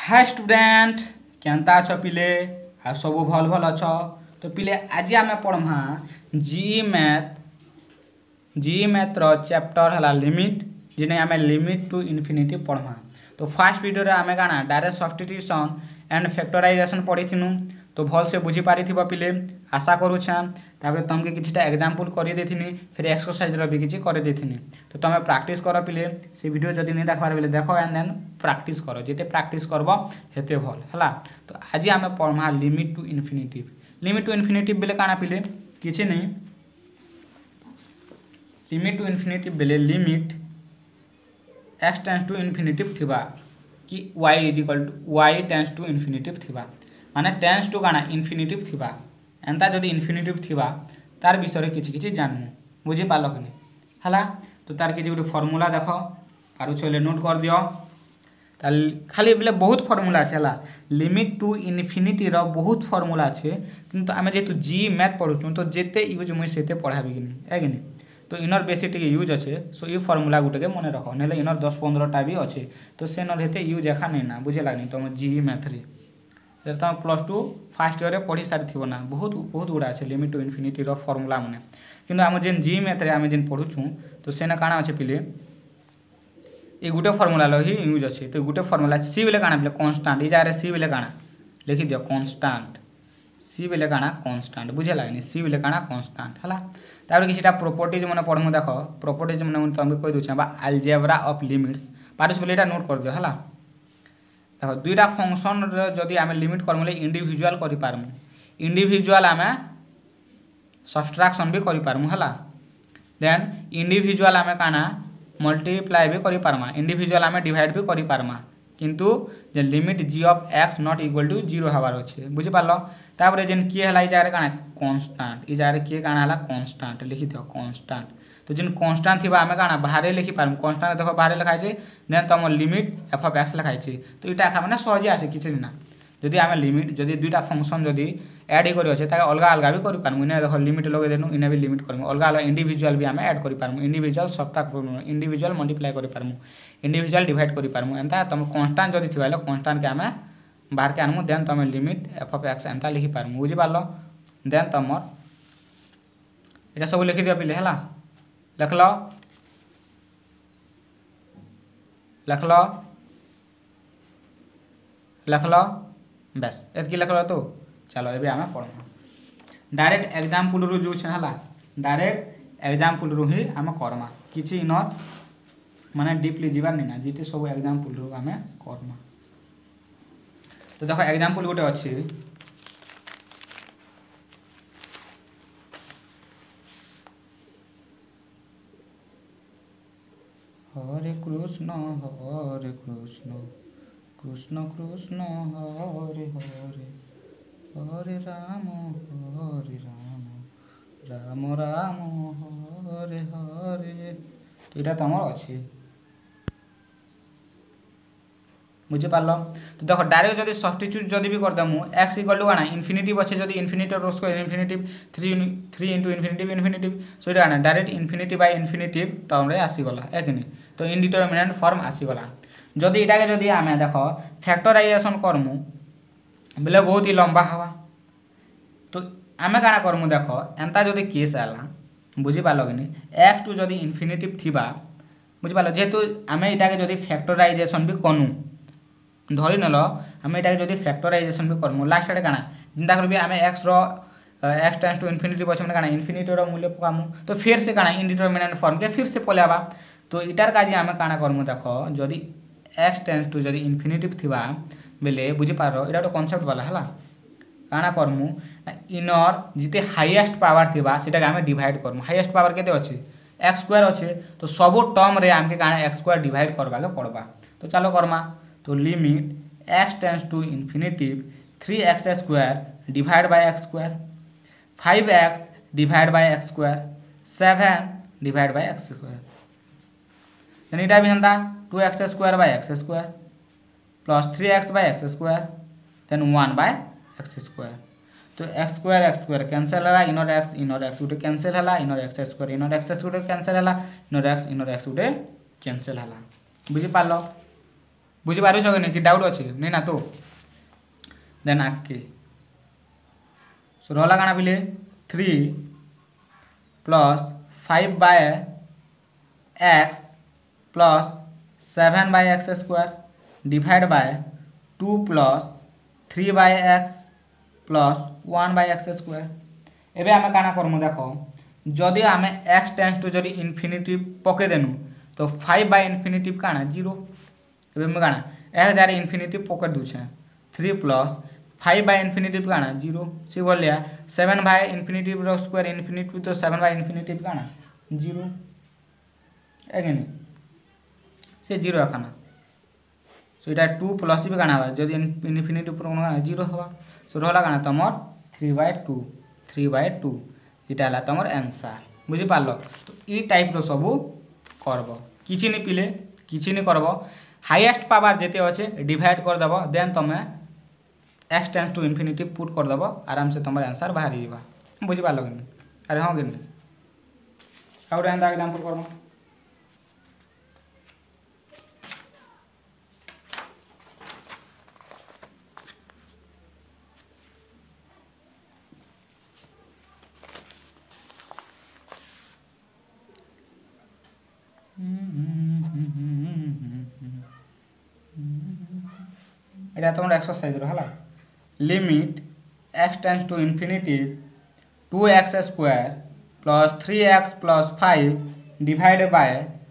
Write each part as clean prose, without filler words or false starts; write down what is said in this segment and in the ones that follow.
Hi student केनता अछ पिले आ सब भल भल अछ। तो पिले आज आम पढ़मा जी मैथ रो चैप्टर है लिमिट जिन्हें आम लिमिट टू इनफिनिटी पढ़मा। तो फास्ट वीडियो रे आम काना डायरेक्ट सब्स्टिट्यूशन एंड फैक्टराइजेशन पढ़ीथिनु। तो भल से बुझी पारि पिले आशा करुछा। तापर तुमके किछटा एग्जांपल कर देथिनी फिर एक्सरसाइज रो भी किछि कर देथिनी। तो तुम प्रैक्टिस कर पिले से वीडियो जदि नहीं देखबार बेले देखो एंड देन प्रैक्टिस करो जेते प्रैक्टिस करबो हेते भल हला। तो आज आम पढ़मा लिमिट टू इनफिनिटिव बेले काना पिले किछि नहीं। लिमिट टू इनफिनिटिव बेले limit x tends to infinity थिबा कि y is equal to y tends to infinity थिबा माने टेंस टू काना इनफिनिटिव थिबा एंता जदि इनफिनिटिव थिबा तार विषय किछि किछि जानमु बुझी पालो कि हला। तो तार किछि गुटे फार्मूला देखो पारु छले नोट कर दियो। ताल खाली बेले बहुत फार्मूला আছে हला लिमिट टू इनफिनिटी रो बहुत फार्मूला আছে किंतु आमे जेतु जी मैथ पढुचु तो जेते यूज मुई सेते पढाबी कि नहीं है कि नहीं। तो इनर बेसी टिके यूज अच्छे सो ये फार्मूला गुटे के मन रख ना इनर 10-15 टा भी अच्छे तो से नर हेते यूज एखा नहीं ना बुझे लागनी तुम जी मैथ रे तुम +2 फर्स्ट ईयर पढ़ी सारी ना बहुत बहुत गुड़ा अच्छे लिमिट टू इनफिनिटी रो फार्मूला माने किंतु आम जेन जी मैथ रे आम जेन पढ़ुचु तो सेना काना अच्छे पिले ये गुटे फार्मूला लो ही यूज अच्छे। तो गुटे फार्मूला सी बेले काना पिले कांस्टेंट ई जारे सी बेले काना लिखि दियो कांस्टेंट सी बेले काना कांस्टेंट बुझे लागनी सी बेले काना कांस्टेंट हला। तापर किछटा प्रॉपर्टीज मने पढमु देखो प्रॉपर्टीज मने तुम कहि दोछ बा अलजेब्रा ऑफ लिमिट्स पारिस बोले एटा नोट कर दियो हला। देखो दुईटा फंक्शन रे जदी आमे लिमिट करमुले इंडिविजुअल करि पारमु इंडिविजुअल आमे सब्ट्रैक्शन भी करि पारमु हला। देन इंडिविजुअल आमे काना मल्टीप्लाई भी करि पारमा इंडिविजुअल आमे डिवाइड भी करि पारमा किंतु जे limit g of x not equal to 0 हबार अछि बुझि पालो। तापर जेन की हला इ जारे काना कांस्टेंट इ जारे की काना हला कांस्टेंट लिखि दियो कांस्टेंट। तो जेन कांस्टेंट थिबा आमे काना बाहरे लिखि पारम कांस्टेंट देखो बाहरे लिखाइ छै देन तम लिमिट f ऑफ x लिखाइ छै तो इटा का माने सहज आसे किछि ना जदि आमे लिमिट जदि दुईटा फंक्शन जदि ऐड करि अछि ताके अलगा अलगा भी करि पारमु इने देखो लिमिट लगे देनु इने भी लिमिट करमु अलगा अलगा इंडिविजुअल भी आमे ऐड करि पारमु इंडिविजुअल सब्ट्रैक्ट करमु इंडिविजुअल मल्टीप्लाई करि पारमु इंडिविजुअल डिवाइड करि पारमु एंता तम कांस्टेंट जदि थिबाले कांस्टेंट के आमे बाहर के आनमु देन तम लिमिट f ऑफ x एंता लिखि पारमु बुझि पारलो। देन तमर एटा सब लिखि दियो पिले हला लिखलो लिखलो लिखलो बस एतकी लिखलो। तो चलो एबे आमे पढमा डायरेक्ट एग्जांपल रु जो छ हला डायरेक्ट एग्जांपल रु ही आमे करमा किछि न माने डीपली जीवार नहीं ना जीते सब एग्जांपल रु आमे करमा। तो देखो एग्जांपल गोटे अछि हरे कृष्ण कृष्ण कृष्ण हरे हरे हरे राम राम राम हरे हरे। तो इटा तमर अछि बुझे पारलो। तो देखो डायरेक्ट जदि सब्स्टिट्यूट जदि भी कर दमु x इक्वल टू काना इनफिनिटिव अछि जदि इनफिनिटिव रो square infinity 3 into infinity so इटा काना direct infinity by infinity term रे आसी गला है कि नहीं। तो इनडिटरमिनेंट फॉर्म आसी गला जदि इटा के जदि आमे देखो फैक्टराइजेशन करमु बेले बहुत ही लंबा हवा। तो आमे काना करमु देखो एंता जदि केस आला बुझी पालो कि नहीं x टू जदि इनफिनिटिव थिबा बुझी पालो जेतु आमे इटा के जदि फैक्टराइजेशन भी कनु धरि नलो आमे इटा के जदि फैक्टराइजेशन भी करमु लास्ट रे काना जिंदा करबी आमे x रो x टेंस टू इनफिनिटी बचम काना इनफिनिटी रो मूल्य पकामु तो फिर से काना इनडिटरमिनेंट फॉर्म के फिर से पलेबा। तो इटार काजी आमे काना करमु देखो जदि x टेंस टू जदि इनफिनिटी थिबा बेले बुझी पारो इटा तो कांसेप्ट वाला हला काना करमु इनर जिते हाईएस्ट पावर थिबा सेटा के आमे डिवाइड करमु हाईएस्ट पावर केते अछि x स्क्वायर अछि तो सब टर्म रे आमके काना x स्क्वायर डिवाइड करबा के पड़बा। तो चलो करमा तो limit x tends to infinity 3x square divide by x square 5x divide by x square 7 divide by x square then इटा भी हंदा 2x square by x square plus 3x by x square then 1 by x square. तो x square cancel हला इनर x उटे cancel हला इनर x square cancel हला इनर x उटे कैंसिल हला बुझी पालो। बुझीपार कि डाउट अच्छे नहीं ना तो देन आगे सो रहा काଣା बोले 3 plus 5 by x plus 7 by x square divide by 2 plus 3 by x plus 1 by x square एबे आमे काना करमु देखो जदि आमे x टेंड्स टू जदि इनफिनिटी पके देनु तो 5 बाय इनफिनिटी काना 0 एबे म काना x जारे इनफिनिटी पके दुछे 3 प्लस 5 बाय इनफिनिटी काना 0 से बोलिया 7 बाय इनफिनिटी रो स्क्वायर इनफिनिटी तो 7 बाय इनफिनिटी काना 0 एगेनी से 0 एखाना सो इटा 2 प्लस भी काना हवा जदि इनफिनिटी ऊपर काना 0 हवा सो रहला काना तमर 3/2 इटा हला तमर आंसर बुझी पारलो तो ई टाइप रो सब करबो किछि नि पिले किछि नि करबो हाईएस्ट पावर जेते अच्छे डिवाइड कर दबो देन तमे x tends to infinity put कर दबो आराम से तमर आंसर बाहरी जीवा बुझी पारलो कि अरे हां कि आउट एंड एग्जांपल करबो এটা তোমার এক্সারসাইজ হলা limit x tends to infinity 2x square plus 3x plus 5 divided by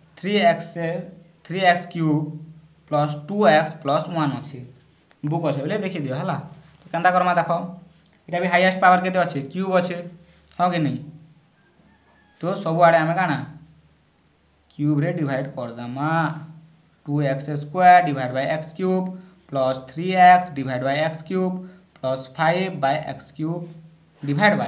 3x cube plus 2x plus 1 আছে বুক আছে বলে দেখি দিও হলা তো কেনতা করমা দেখো এটা भी हाईएस्ट पावर केते আছে কিউব আছে हो कि नहीं तो सब आड़े आमे काना क्यूब रे डिवाइड कर दमा 2x square divide by x cube plus 3x divide by x cube plus 5 by x cube divide by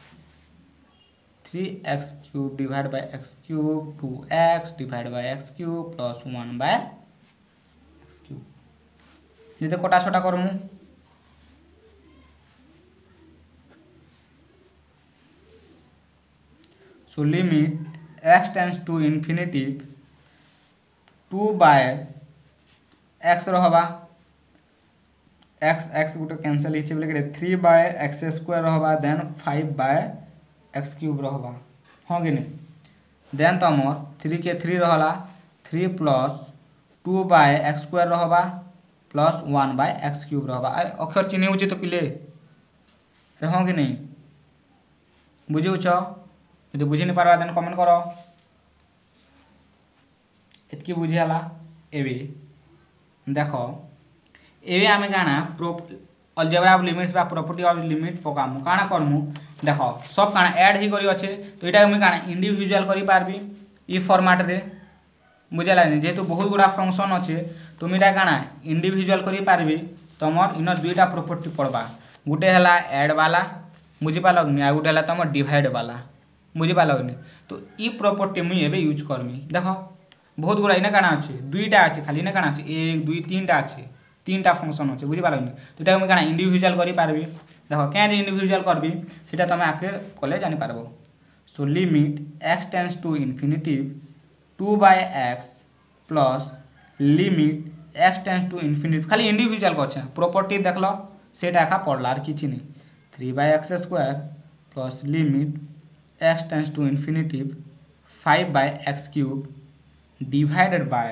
3x cube divide by x cube 2x divide by x cube plus 1 by x cube जेते कोटा छोटा करमु so limit x tends to infinity 2 by x रहबा x गुटे cancel हिचे बोले 3 by x square रहबा then 5 by x cube रहबा हां कि नहीं देन तमर 3 के 3 रहला 3 प्लस 2 बाय x स्क्वायर रहबा प्लस 1 बाय x क्यूब रहबा अरे अक्षर चिन्ह होची तो पिले रे हां कि नहीं बुझिउछ यदि बुझि नहीं पारबा देन कमेंट करो एतकी बुझी हला एबे देखो एबे आमे गाना अलजेब्रा ऑफ लिमिट्स बा प्रॉपर्टी ऑफ लिमिट पकामु काना करमु देखो सब काना ऐड ही करी अछि तो एटा हम काना इंडिविजुअल करी पारबी ई फॉर्मेट रे बुझला नहीं जेतु बहुत गुडा फंक्शन अछि तुम एटा काना इंडिविजुअल करी पारबी तमर इन दुईटा प्रॉपर्टी पड़बा गुटे हला ऐड वाला बुझि पालगनी आ गुटे हला तमर डिवाइड वाला बुझि पालगनी तो ई प्रॉपर्टी मुई एबे यूज करमी देखो बहुत गुड़ा इना काना अच्छे दुईटा अच्छे खाली इना काना अच्छे 1 2 3टा अच्छे 3टा फंक्शन अच्छे बुझी पारबनी तो एटा हम काना इंडिविजुअल करी पारबी देखो क्या इंडिविजुअल करबी सेटा तमे आके कले जानि पारबो so limit x tends to infinity 2 by x plus limit x tends to infinity खाली इंडिविजुअल करछे प्रॉपर्टी देखलो सेटा एका पड़ला आर किछि नै 3 by x square plus limit x tends to infinity 5 by x cube divided by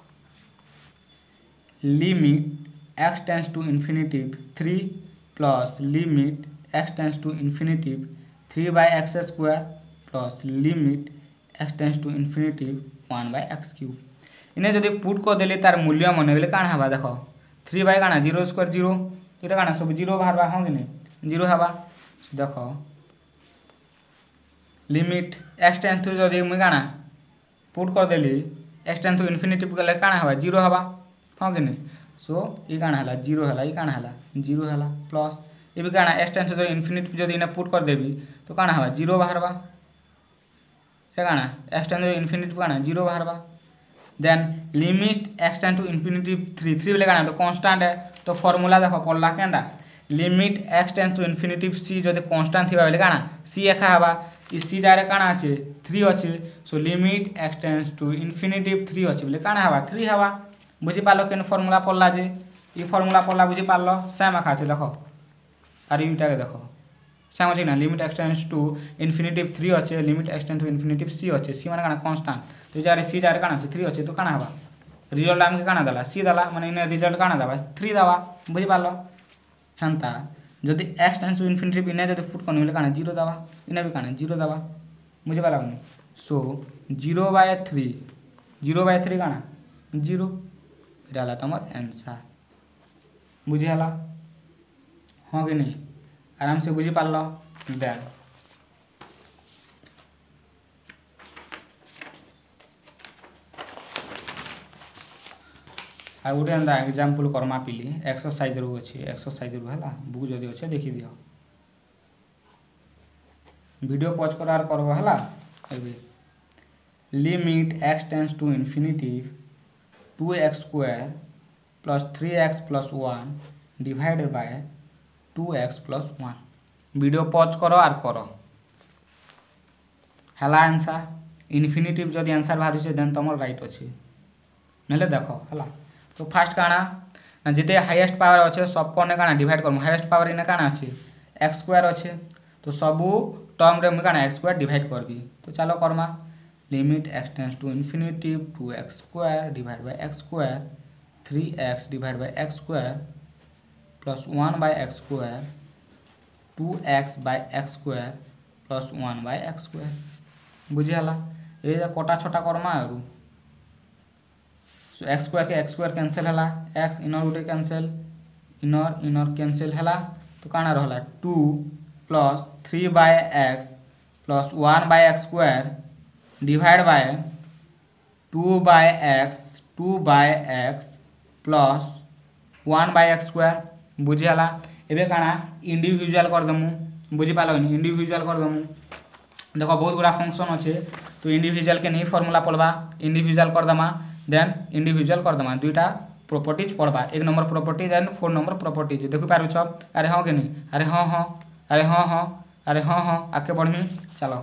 limit x tends to infinity 3 plus limit x tends to infinity 3 by x square plus limit x tends to infinity 1 by x cube इन्हें जदि put को देले तार मूल्य मन बेले काना हवा देखो 3 बाय काना 0 स्क्वायर 0 एटा काना सब 0 बाहरबा हां कि नहीं 0 हवा देखो लिमिट x टेंड्स टू जदि मुई काना पुट कर देली x टेंड्स टू इनफिनिटी गले काना हवा 0 हवा हां कि नहीं सो ई काना हला 0 हला ई काना हला 0 हला प्लस ए भी काना x टेंड्स टू इनफिनिटी जदि इना पुट कर देबी तो काना हवा 0 बाहरबा से काना x टेंड्स टू इनफिनिटी काना 0 बाहरबा then limit x tends to infinity 3 3 ले काना तो कांस्टेंट है तो फार्मूला देखो पड़ला केंडा limit x tends to infinity c जदि कांस्टेंट थिबा बेले काना c एखा हवा ई सी दारे काना अच्छे 3 अच्छे so limit x tends to infinity 3 अच्छे बोले काना हवा 3 हवा बुझीपार केन फर्मूला पढ़ला जे ये फर्मूला पढ़ला बुझीपार सेम एका अच्छे देख आर यूटा के देख सेम अच्छे ना लिमिट एक्सटेंड्स टू इनफिनिटिव 3 अच्छे limit x tends to infinity c अच्छे सी माने काना कांस्टेंट तो जार सी जार काना अच्छे 3 अच्छे तो काना हवा रिजल्ट आमके काना देला सी देला माने इने रिजल्ट काना देबा 3 देबा बुझीपार हेंता जदि एक्स टेंड्स टू इनफिनिटिव इने जदि पुट करने काना 0 देबा इने भी काना 0 देबा बुझीपार सो 0/3 0/3 काना 0 इटा तुम आंसर बुझीगला हाँ कि नहीं आराम से बुझी पार देन आ गोटे एंता एग्जांपल करमा पिली एक्सरसाइज रू अच्छे एक्सरसाइज रू है बुक जदि अच्छे देखी दियो वीडियो पॉज करार करब है limit x tends to infinity 2x² + 3x + 1 divided by 2x + 1 video pause करो आर करो हला आंसर इनफिनिटिव जदि आंसर बाहर से देन तुम राइट अच्छे नले देखो हला तो फास्ट काना ना जिते हाईएस्ट पावर अच्छे सब को काना डिवाइड करम हाईएस्ट पावर इने काना अच्छे x² अच्छे तो सबू टर्म रे काना x² डिवाइड करबी तो चलो करमा limit x tends to infinity 2x² divide by x² 3x divide by x² plus 1/x² 2x/x² plus 1/x² बुझीगला ये कटा छोटा करमा आरु सो x² के x² कैंसिल हला x इनर गोटे कैंसिल इनर इनर कैंसिल हला तो काना रहला 2 plus 3/x plus 1/x² divide by 2/x plus 1/x² बुझीगला एबे काना इंडिविजुअल कर दमु बुझी पालनी इंडिविजुअल कर दमु देखो बहुत गुड़ा फंक्शन अच्छे तो इंडिविजुअल के नहीं फॉर्मूला पढ़वा इंडिविजुअल कर दमा देन इंडिविजुअल कर दमा दुईटा प्रॉपर्टीज पढ़वा 1 number properties and 4 number properties देखि पारु छ अरे हाँ के नहीं अरे हाँ हाँ अरे हाँ हाँ अरे हाँ हाँ आगे बढ़मी चलो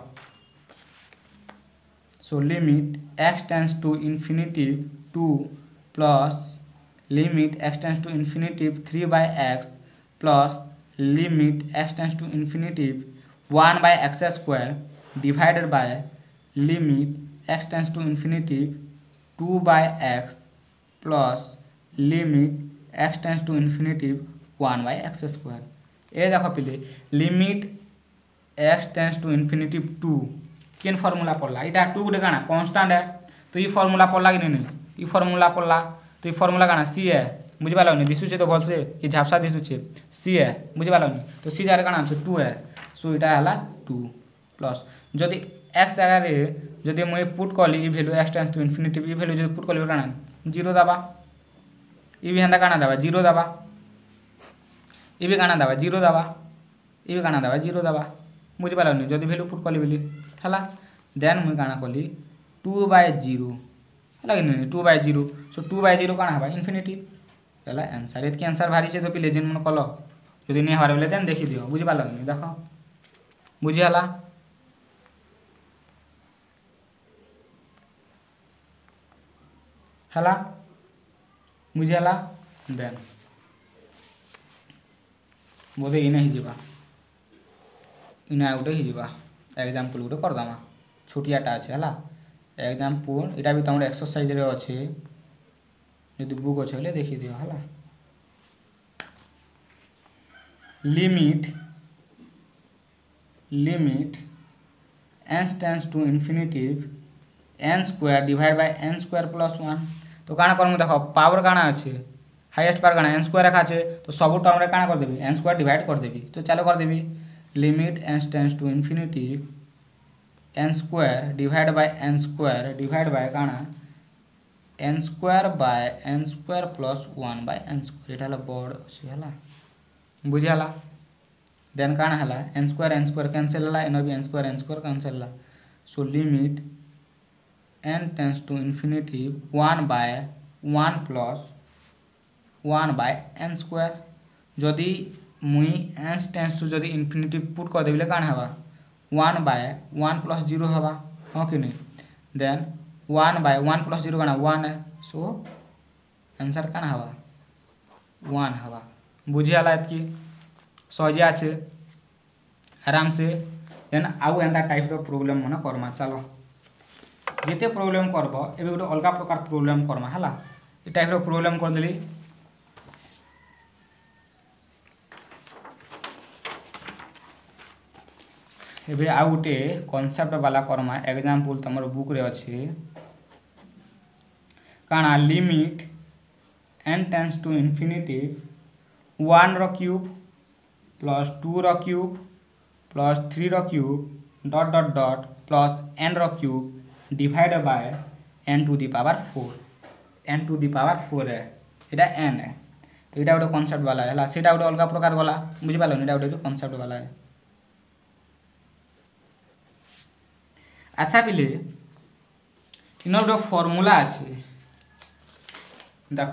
so limit x tends to infinity 2 plus limit x tends to infinity 3/x plus limit x tends to infinity 1/x² divided by limit x tends to infinity 2/x plus limit x tends to infinity 1/x²। ये देखो पहले limit x tends to infinity 2 केन formula पढ़ला इटा 2 गोटे काना constant है तो ये फॉर्मूला पढ़ला कि नहीं ये फॉर्मूला पढ़ला तो ये फॉर्मूला काना सी है बुझी पाल दिशुचे तो भलसे कि झापसा दिशुचे सी है बुझी पाल तो सी जार काना अच्छे 2 है सो इटा है 2 प्लस जदि एक्स जगह जदि मुझे पुट कली ये value x tends to infinity ये भैल्यू जो पुट कली काना 0 दबा ये भी हेंदा काना दबा 0 दबा ये भी काना दबा 0 दबा ये भी काना दबा 0 दबा बुझी पाल जदि भैल्यू पुट कली बोली है देन मुझे काना कली 2/0 है कि 2/0 सो 2/0 काना हवा इनफिनिटिव है आंसर ये आंसर भारी से तो पिले जिन मन कल जदि नहीं हबार बोले देन देखी दियो बुझी पाल देख बुझीगला है बुझीगला देन बोधे इने ही जीवा इना गोटे ही जीवा एग्जांपल गोटे करदमा छोटियाटा अच्छे है एग्जांपल इटा भी तुम एक्सरसाइज रे अच्छे यदि बुक अच्छे बोले देखी दियो है limit limit n tends to infinity n² divide by n² plus 1 तो काना करमु देखो पावर काना अच्छे हाईएस्ट पावर काना n² रखा अच्छे तो सब टर्म रे काना कर देबी n² डिवाइड कर देबी तो चलो कर देबी limit n tends to infinity n² divide by n² divide by काना n² bye n² plus 1/n² एटा हला बोर्ड अछि हला बुझियाला देन काना हला n² कैंसिल हला एनो भी n² कैंसिल हला so limit n tends to infinity 1/1 plus 1/n² जदि मुई n टेंड्स टू जदि इनफिनिटिव पुट कर देबिले काना हवा 1/1 प्लस 0 हवा हाँ कि नहीं देन 1/1 प्लस 0 काना 1 है सो आंसर काना हवा 1 हवा बुझीगला एतकी सहजे अच्छे आराम से देन आउ एंता टाइप रो प्रॉब्लम मन करमा चलो जिते प्रॉब्लम करबो एबे गोटे अलग प्रकार प्रॉब्लम करमा हला ए टाइप रो प्रॉब्लम कर देली एबे आउ गोटे कांसेप्ट वाला करमा एग्जांपल तमर बुक रे अछि काना limit n tends to infinity 1 रो क्यूब प्लस 2 रो क्यूब प्लस 3 रो cube dot dot dot plus n रो cube divide by n to the power 4 n to the power 4 है एटा n है तो एटा गोटे कांसेप्ट वाला है हला सेटा गोटे अलग प्रकार वाला बुझि पालो एटा गोटे कांसेप्ट वाला है। अच्छा पिले इन गोटे फॉर्मूला अच्छे देख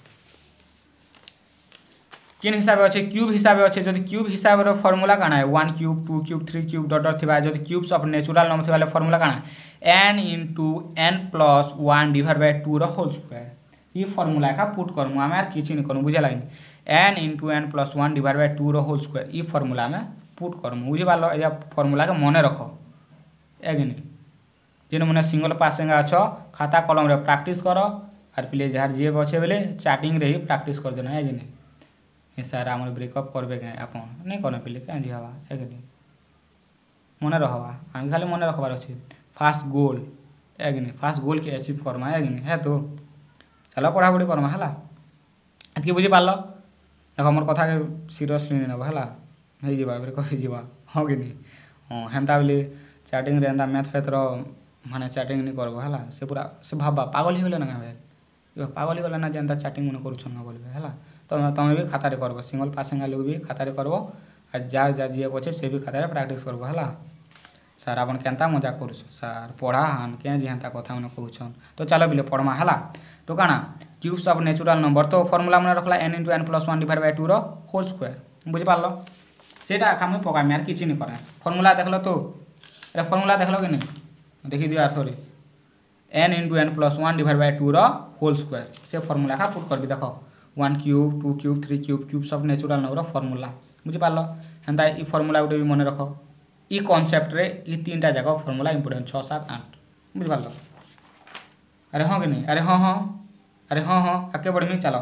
किन हिसाब से अच्छे क्यूब हिसाब से अच्छे जदि क्यूब हिसाब रो फॉर्मूला काना है 1 cube 2 cube 3 cube dot dot थिबा जदि क्यूब्स ऑफ नेचुरल नंबर थिबा फॉर्मूला काना n into n plus 1 divide by 2 रो होल स्क्वायर ई फॉर्मूला का पुट करमु हम यार किछि नै करमु बुझा लागनी n into n plus 1 divide by 2 रो होल स्क्वायर ई फॉर्मूला में पुट करमु बुझि पालो ए फॉर्मूला के मने रखो एगनी जेन मने सिंगल पासिंग अच्छो खाता कलम रे प्रैक्टिस करो और प्लीज जार जे बचे बेले चैटिंग रे ही प्रैक्टिस कर देना है जेने ए सर हमर ब्रेकअप करबे के आपन नै कोन पिले के जी हवा एगनी मने रहवा हम खाली मने रखबार अछि फास्ट गोल एगनी फास्ट गोल के अचीव करमा एगनी है तो चलो पढ़ा पढ़ी करमा हला एतकी बुझि पालो देखो हमर कथा के सीरियसली नै नबा हला हे जीवा ब्रेकअप हे जीवा हो गेनी हेंता बेले चैटिंग रे हेंता मैथ फेत रो माने चैटिंग नहीं करबो हला से पूरा से भाबा पागल ही होले ना भाई यो पागल ही होले ना जनता चैटिंग मन करू छन बोलबे हला तो तमे भी खाता रे करबो सिंगल पासिंग लोग भी खाता रे करबो आ जा जा जे बचे से भी खाता रे प्रैक्टिस करबो हला सर आपन केनता मजाक करू सर पढ़ा हम के जे हेंता कथा मन कहू छन तो चलो बिले पढ़मा हला तो काना क्यूब्स ऑफ नेचुरल नंबर तो फार्मूला मन रखला n * n + 1 डिवाइड बाय 2 रो होल स्क्वायर बुझि पालो सेटा हम पका यार किछि नहीं करे फार्मूला देखलो तो अरे फार्मूला देखलो कि नहीं देखी दियो sorry n * n + 1 divide by 2 रो होल स्क्वायर से फार्मूला का पुट करबी देखो 1 cube 2 cube 3 cube cubes of natural number formula बुझि पालो हेंता ई फार्मूला उठे भी मने रखो ई कांसेप्ट रे ई तीनटा जगह फार्मूला इंपोर्टेंट 6 7 8 बुझि पालो अरे हां कि नहीं अरे हां आके बढ़मी चलो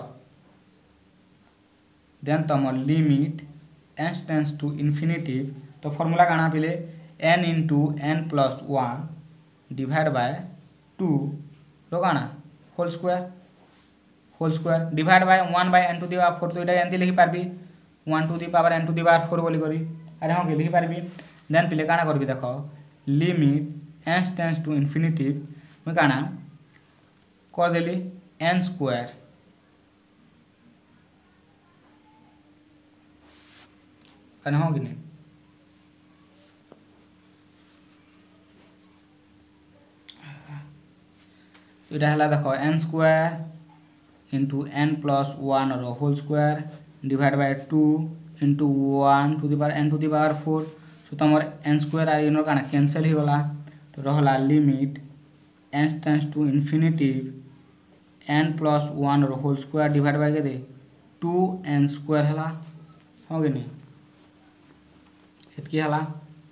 देन तम limit n tends to infinity तो फार्मूला काना पिले n * n + 1 डिवाइड बाय 2 रो काना whole square divide by 1 by n to the power 4 तो इटा एंती लिखि पारबी 1 to the power n to the power 4 बोली करी अरे हां के लिखि पारबी देन पिले काना करबी देखो limit n tends to infinity मैं काना कर देली n स्क्वायर अरे हां कि नहीं इटा हला देखो n स्क्वायर into n + 1 रो whole square divide by 2 into 1 to the power n to the power 4 so तमर n स्क्वायर आ इनो काना कैंसिल ही गला तो रहला limit n tends to infinity n + 1 रो होल स्क्वायर डिवाइड बाय के दे 2n स्क्वायर हला हो गनी एतकी हला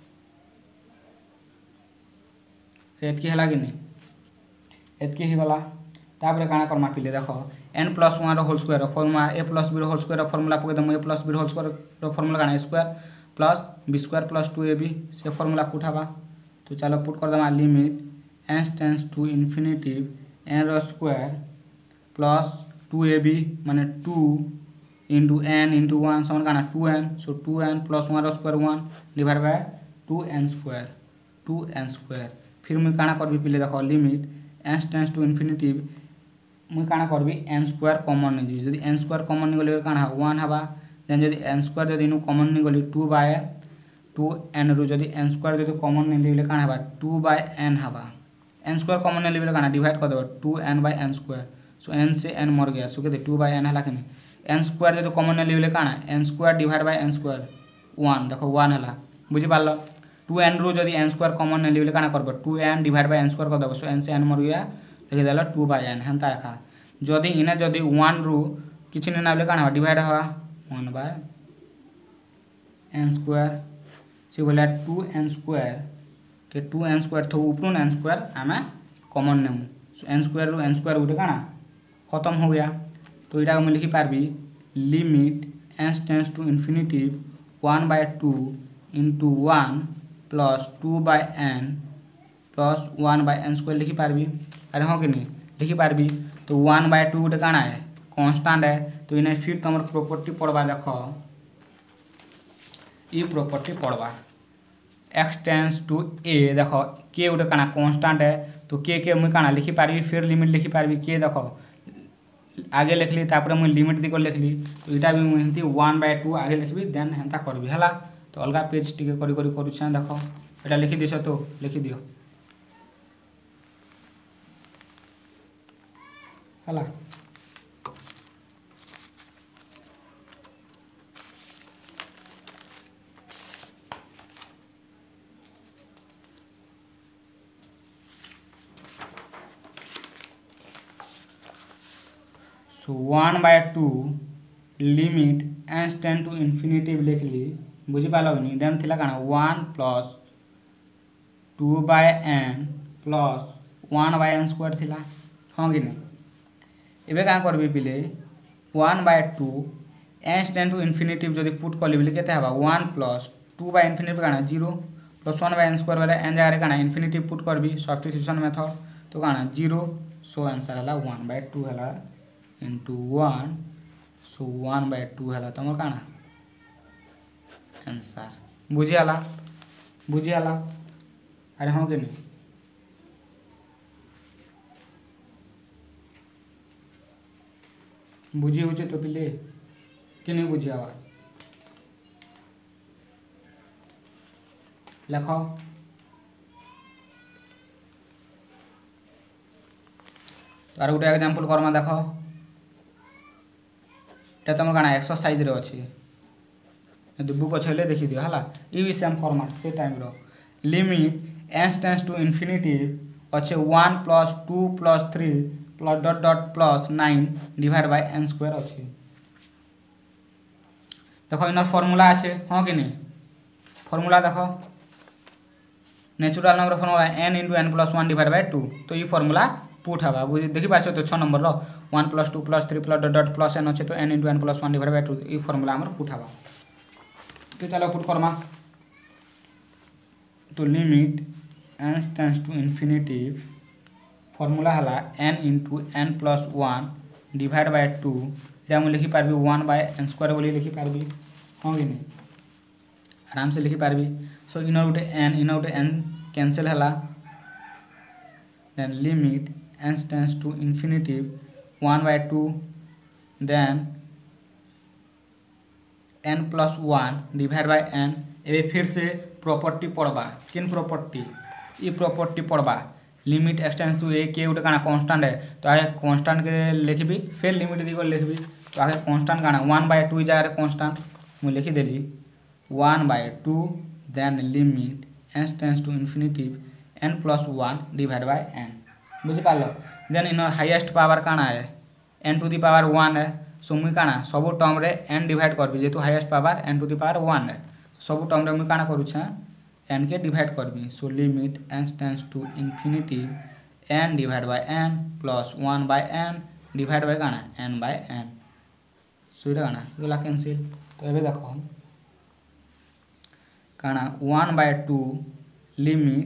एतकी हला कि नहीं एतकी ही गला तापर काना करमा पिले देखो n + 1 रो होल स्क्वायर रो फॉर्मूला a + b रो होल स्क्वायर रो फॉर्मूला पके दम a + b रो होल स्क्वायर रो फॉर्मूला काना स्क्वायर प्लस b² + 2ab से फॉर्मूला पुठाबा तो चलो पुट कर दमा limit n tends to infinity n रो स्क्वायर प्लस 2ab माने 2 into n into 1 समान काना 2n सो 2n + 1 रो square 1 divide by 2n square फिर मैं काना करबी पिले देखो limit n tends to infinity मैं काना करबी n स्क्वायर कॉमन नै जदि n स्क्वायर कॉमन नै गले काना 1 हबा देन जदि n स्क्वायर जदि इनु कॉमन नै गली 2/2n रो जदि n स्क्वायर जदि कॉमन नै लेले काना हबा 2/n हबा n स्क्वायर कॉमन नै लेले काना डिवाइड कर देबो 2n/n स्क्वायर सो n से n मर गया सो के 2/n हला कि n स्क्वायर जदि कॉमन नै लेले काना n square divide by n square 1 देखो 1 हला बुझि पालो 2n रो जदि n स्क्वायर कॉमन नै लेले काना करबो 2n divide by n square कर देबो सो n से n मर गया लिखि देला 2/n हेंता एखा जदि इने जदि 1 रु किसी नहीं ना क्या डिवाइड हवा 1/n² से बोला 2n² के 2n² थो ऊपर n² आम कमन नेमु n² रु n² गोटे क्या खत्म हो गया। तो यहाँ मुझे लिखिपारि limit n tends to infinity 1/2 into 1 plus 2/n plus 1/n² लिखिपारि। अरे हाँ कि नहीं लिखिपारि। तो 1/2 गोटे क्या है कांस्टेंट है। तो इन्हें फिर तुम प्रॉपर्टी पढ़वा देख ये प्रॉपर्टी पढ़वा x टेंड्स टू a देख के गोटे क्या कांस्टेंट है। तो के मुझे क्या लिखिपारि फिर लिमिट लिखिपारि के देख आगे लिखली तापर मुझे लिमिट दी लिखली। तो यहाँ भी मुझे 1/2 आगे लिखी देन हेन्ता करी है। तो अलग पेज टी कर देख यहाँ लिखिदेस तो लिखिदि है। So 1/2 limit n tend to infinity लिखली बुझीपाल कि नहीं। देन थी क्या 1 प्लस 2/n प्लस 1/n² थी हाँ कि नहीं। एवं क्या करी पिले 1/2 n टेंड टू इनफिनिटी जब पुट कली बोले के 1 प्लस 2/इनफिनिटी क्या 0 प्लस 1/n² बोले n जगह क्या इनफिनिटी पुट करी सब्स्टिट्यूशन मेथड। तो क्या 0 सो आंसर है 1/2 है इंटू 1 सो 1/2 है तुम क्या आंसर बुझीगला। अरे हाँ कि नहीं बुझी हो तो पिले कि नहीं बुझी आवा लिख तार गोटे एग्जांपल करमा देख ये तुम क्या एक्सरसाइज रे अच्छी बुक अच्छे देखी दियो है ये भी सेम फॉर्मेट से टाइम रो limit n tends to infinity अच्छे 1 plus 2 plus 3 plus dot dot plus 9 divide by n² अच्छे। देखो इनर फॉर्मूला अच्छे हाँ कि नहीं फॉर्मूला देखो natural number formula n into n plus 1 divide by 2। तो ये फॉर्मूला पुट हवा बुझी देखी पार्छ तो 6 number 1 plus 2 plus 3 plus dot dot plus n अच्छे। तो n into n plus 1 divide by 2 ये फॉर्मूला आम पुट हवा। तो चलो पुट करमा। तो limit n tends to infinity formula है n into n plus 1 divide by 2 या मुझे लिखिपारि 1/n² बोली लिखिपारि हाँ कि नहीं आराम से लिखिपारि। सो इन गोटे n कैंसल है then limit n tends to infinity 1/2 then n plus 1 divide by n। ए फिर से प्रॉपर्टी पढ़वा किन प्रॉपर्टी ये प्रॉपर्टी पढ़वा limit x tends to a के गोटे क्या कांस्टेंट है। तो आगे कांस्टेंट के लिखी फिर लिमिट दी लिखी। तो आगे कांस्टेंट क्या 1/2 जगह कांस्टेंट मुझे लिखिदेली 1/2 then limit n tends to infinity n plus 1 divide by n बुझीपाल। देन इन हाईएस्ट पावर क्या है n टू दी पावर 1 है। सो मुझे क्या सब टर्म रे n डिवाइड करी जेहेतु highest power n to the power 1 है। सब टर्म रे मुझे क्या करुच्छे n के डिवाइड करबी। So limit n tends to infinity n divide by n plus 1/n divide by क्या n/n। सो ये क्या कैंसिल। तो ये देख क्या 1/2 limit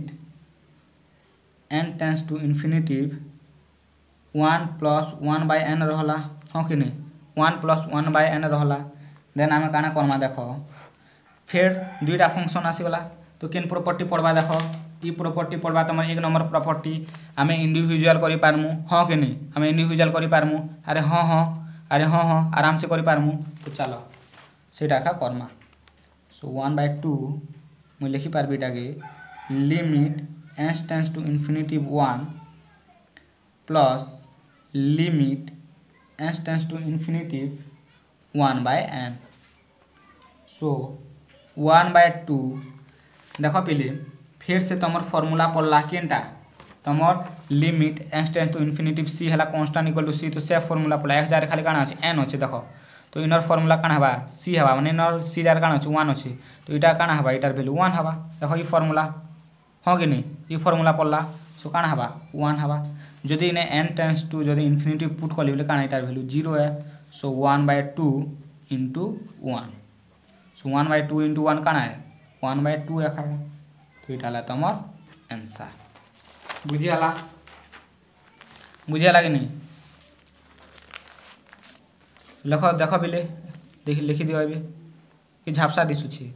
n tends to infinity 1 plus 1/n रहा हाँ कि नहीं 1 प्लस 1/n रहा। देन आम क्या करमा देख फिर दुईटा फंक्शन आसीगला। तो किन प्रॉपर्टी पढ़वा देख ये प्रॉपर्टी पढ़वा तुम 1 नंबर प्रॉपर्टी आम इंडिविजुअल कर पारमु हाँ कि नहीं आम इंडिविजुअल कर पारमु। अरे हाँ हाँ आराम से कर पारमु। तो चलो सेटा का करमा। सो 1/2 मुझे लिखिपारि इटाके limit n tends to infinity 1 plus limit n tends to infinity 1/n। So 1/2 देख पिले फिर से तुम फॉर्मूला पढ़ला केनटा तुमर limit x tends to infinity c है कांस्टेंट इक्वल टू सी तो से फॉर्मूला पड़ा एक्स जार खाली काना अच्छे एन अच्छे देख तो इनर फॉर्मूला काना हवा सी हवा माने इनर सी जार काना अच्छे 1 अच्छे तो इटा काना हवा इटार वैल्यू 1 हवा देख ये फॉर्मूला हाँ कि नहीं ये फॉर्मूला पड़ला सो काना हवा 1 हवा जदि इन्हें एन टेंस टू जदि इनफिनिटिव पुट कली काना इटार वैल्यू 0 है सो 1/2 इंटू 1 सो 1/2 इंटू 1 काना है 1/2 रखा तो इटा तुम आंसर बुझीगला बुझीगला कि नहीं लिख देख बिले देख लिखि दियो ए कि झापसा दिशुची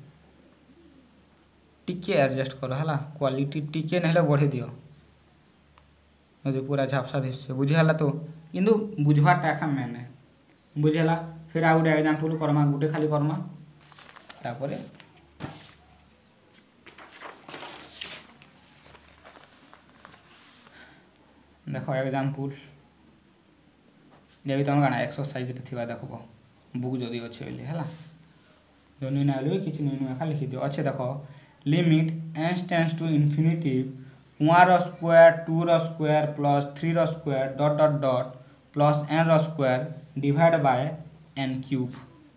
टिके एडजस्ट कर है क्वालिटी टिके नहीं बढ़े दियो यदि पूरा झापसा दिशुचे बुझीगला तो किंतु बुझवाटा एका मैंने बुझीगला फिर आ गोटे एग्जांपल करमा गोटे खाली करमा तापरे देख एग्जांपल ये भी तुम गाना एक्सरसाइज थी देख बुक जदि अच्छे है जो नुई ना किसी नुई नुआ लिखि दियो अच्छे देख limit n tends to infinity 1 square 2 square plus 3 square dot dot dot plus n square divide by n cube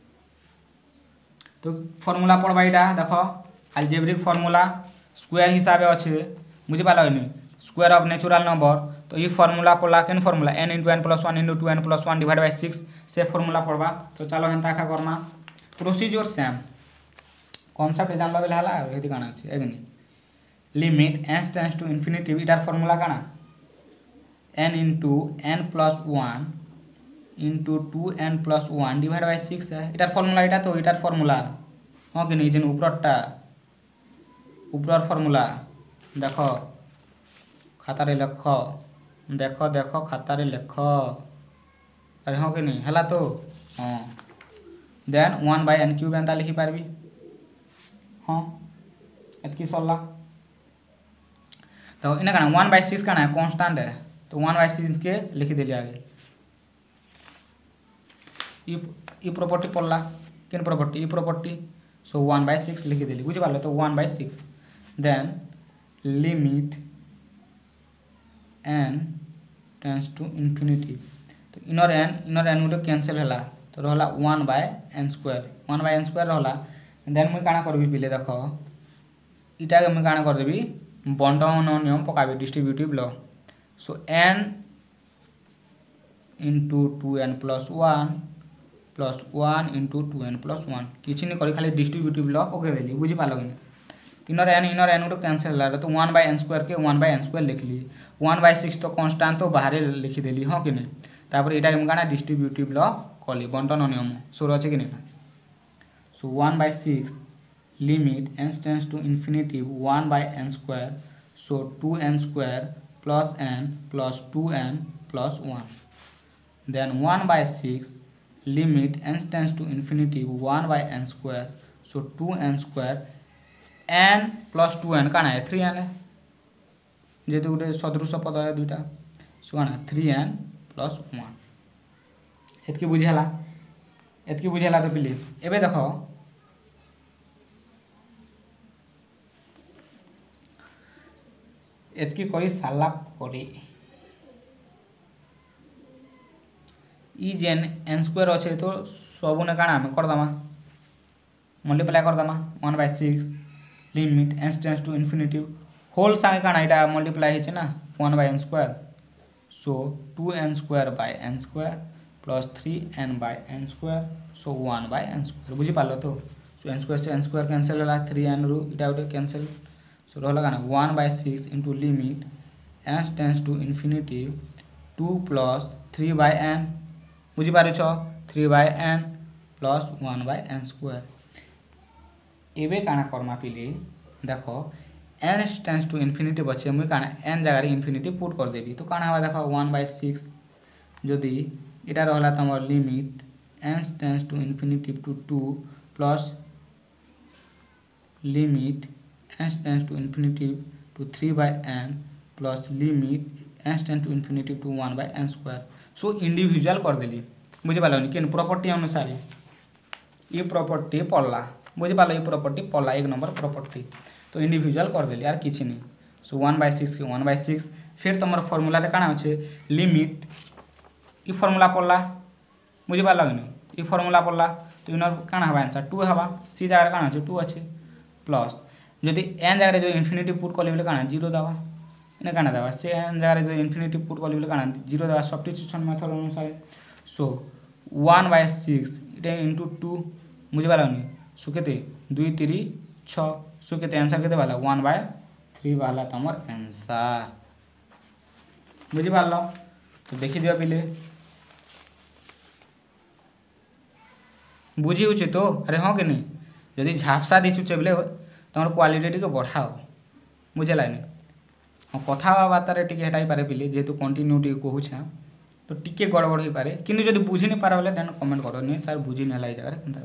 तो फॉर्मूला पढ़वा यहाँ देख अलजेब्रिक फॉर्मूला स्क्वायर हिसाब अच्छे बुझीपाल नहीं स्क्वायर ऑफ नेचुरल नंबर तो ये फॉर्मूला पढ़ला केन formula n into n plus 1 into 2n plus 1 divide by 6 से फॉर्मूला पढ़वा तो चलो हेन्ता खा करना प्रोसीजर सेम कॉन्सेप्ट जान लो हला ये काना अच्छे एगनी limit n tends to infinity इटार फॉर्मूला काना n into n plus 1 into 2n plus 1 divide by 6 है इटार फॉर्मूला इटा तो इटार फॉर्मूला हाँ कि नहीं जेन ऊपरटा ऊपर फॉर्मूला देख खातार लेख देख देख खातार लेख अरे हाँ कि नहीं है तो हाँ देन 1/n क्यूब एंता लिखि पारबी हाँ एतकी सरला तो इना काना 1/6 काना है कांस्टेंट है तो 1/6 के लिखि देली आगे ई प्रॉपर्टी पड़ला केन प्रॉपर्टी ई प्रॉपर्टी सो 1/6 लिखि देली बुझी पारले तो 1/6 then limit n tends to infinity तो इनर n गोटे कैंसल है तो रहा 1/n स्क्वायर 1/n स्क्वायर रहा देन मुझे काना करबी पिले देख इटा के मुझे काना करदेवी बंटन नियम पकाबी distributive law so n into 2n plus 1 into 2n plus 1 किसी नहीं करी खाली डिस्ट्रीब्यूटिव लॉ पकईदेली बुझीपाल कि इनर n गोटे कैंसल है तो 1/n स्क्वायर के 1/n स्क्वायर लिख ली 1/6 तो कांस्टेंट तो बाहर लिखिदेली हाँ कि नहीं तापर यहाँ मुझे डिस्ट्रीब्यूटिव लॉ कली बंटन नियम सोर अच्छे कि नहीं so 1/6 limit n tends to infinity 1/n square so 2n square plus n plus 2n plus 1 then 1/6 limit n tends to infinity 1/n square so 2n square n plus 2n काना है 3n है जेहेतु गोटे सदृश पद है दुईटा सो काना 3n प्लस 1 एतकी बुझीगला तो पिले एबे देख एतकी करी सारा परे ई जेन n स्क्वायर अच्छे तो सबू ने काना आम करदमा मल्टीप्लाई करदमा 1/6 limit n tends to infinity whole संगे काना इटा मल्टीप्लाई होचे ना 1/n square so 2n square by n square plus 3n by n square so 1/n square बुझी पालो तो सो n स्क्वायर से n स्क्वायर कैंसिल है 3n रू इटा गोटे कैंसिल सो रहा ना 1/6 into limit n tends to infinity 2 plus 3/n बुझी पार 3/n प्लस 1/n स्क्वायर एबे काना करमा पिले देख n टेंस टू इनफिनिटिव अच्छे मुझे काना n जगह इनफिनिटिव पुट कर देवी तो काना हवा देख 1/6 जदि इटा रहा तुम limit n tends to infinity to 2 plus limit n tends to infinity to 3/n plus limit n tends to infinity to 1/n square so individual कर देली बुझीपाल कि प्रॉपर्टी अनुसार ये प्रॉपर्टी पड़ला बुझीपाल ये प्रॉपर्टी पड़ला 1 नंबर प्रॉपर्टी तो इंडिविजुअल कर देली यार किसी नहीं सो 1/6 के 1/6 फिर तुम फर्मूला काଣା अच्छे लिमिट ई फर्मूला पड़ला बुझीपार कि ई फर्मूला पड़ला तो इन काଣା हवा आंसर 2 हवा सी जगह काଣା अच्छे 2 अच्छे प्लस जदि एन जगह जो इनफिनिटी पुट कले बोले काଣା 0 दवा इन्हें काଣା दवा से एन जगह जो इनफिनिटी पुट कले बोले काଣା 0 दवा सब्स्टिट्यूशन मेथड अनुसार सो 1/6 इटा इंटू 2 बुझीपार सो केते 2 3 6 सो केते आंसर केते बाला 1/3 बाला तुमर आंसर बुझीपार तो देखी दियो पिले बुझी होचे तो अरे हाँ कि नहीं जदि झापसा दिचुचे बोले तुम क्वालिटी टी बढ़ाओ बुझेगा हाँ कथा बार्तार टी हटाई पारे पिले जेहेतु कंटिन्यूटी कहूछे तो टी गड़बड़ हो पारे किंतु जब बुझी नहीं पारा बोले देन कमेंट करो नहीं सार बुझी नहीं ये जगह केनता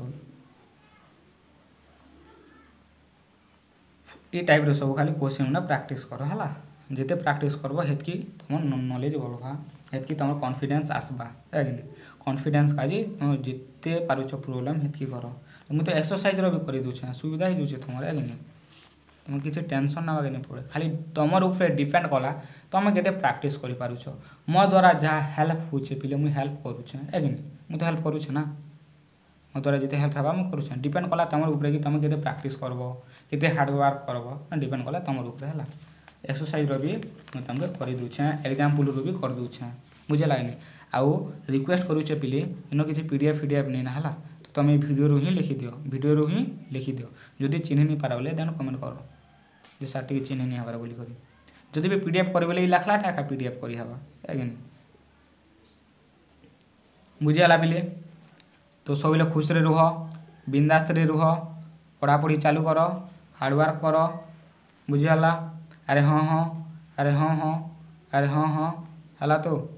ये टाइप सब खाली क्वेश्चन ना प्रैक्टिस कर है जिते प्रैक्टिस करब हेतकी तुम नॉलेज बढ़वा हेतकी तुम कॉन्फिडेंस आसबा है कि कॉन्फिडेंस काजी तुम जिते पारुछ प्रोब्लेम हेतकी कर मुझे तो एक्सरसाइज भी कर दूचे सुविधा ही दूचे तुम है कि तुम किसी टेंशन ना नहीं पड़े खाली तुम ऊपर डिपेंड कला तुम के प्रैक्टिस कर पारुछ मो द्वारा जहाँ हेल्प होचे पिले मुझे हेल्प करुचे है कि मुझे हेल्प करुचे ना मो द्वारा जिते हेल्प हवा मुझे करुचे डिपेंड कला तुम ऊपर कि तुम के प्रैक्टिस करब के हार्डवर्क करब डिपेंड कला तुम ऊपर है एक्सरसाइज भी मुझे तुमको कर दूचे एग्जाम्पल भी कर दूचे बुझे लगनी आउ रिक्वेस्ट करुचे पिले इन किसी पीडीएफ नहीं ना है तो तुम वीडियो ही लिखी दियो वीडियो ही लिखी दियो जदि चिन्ह नहीं पारा बोले देन कमेंट करो जो सार टी चिन्ह नहीं हबार बोली जदि भी पीडीएफ कर बोले लाखलाटा एका पीडीएफ कर हवा है कि बुझीगला पिले तो सब खुश रे रुह बिंदास रे रुह पढ़ापढ़ी चालू कर हार्डवर्क कर बुझीगला अरे हाँ हाँ अरे हाँ हाँ अरे हाँ हाँ हला तो